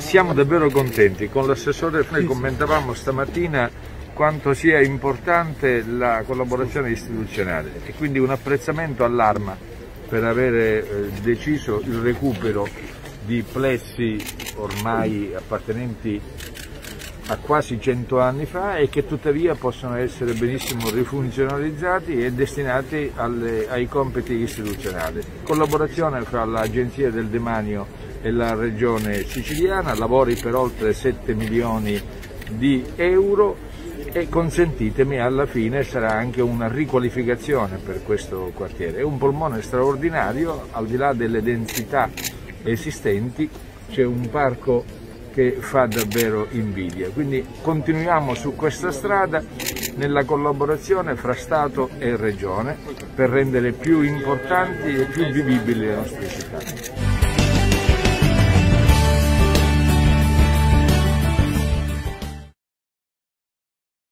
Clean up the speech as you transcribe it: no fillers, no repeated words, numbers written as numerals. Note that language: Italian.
siamo davvero contenti. Con l'assessore noi commentavamo stamattina quanto sia importante la collaborazione istituzionale e quindi un apprezzamento all'Arma per avere deciso il recupero di plessi ormai appartenenti a quasi 100 anni fa e che tuttavia possono essere benissimo rifunzionalizzati e destinati ai compiti istituzionali. Collaborazione fra l'Agenzia del Demanio e la Regione Siciliana, lavori per oltre 7 milioni di euro e consentitemi, alla fine sarà anche una riqualificazione per questo quartiere. È un polmone straordinario, al di là delle densità esistenti c'è un parco che fa davvero invidia, quindi continuiamo su questa strada nella collaborazione fra Stato e Regione per rendere più importanti e più vivibili le nostre città.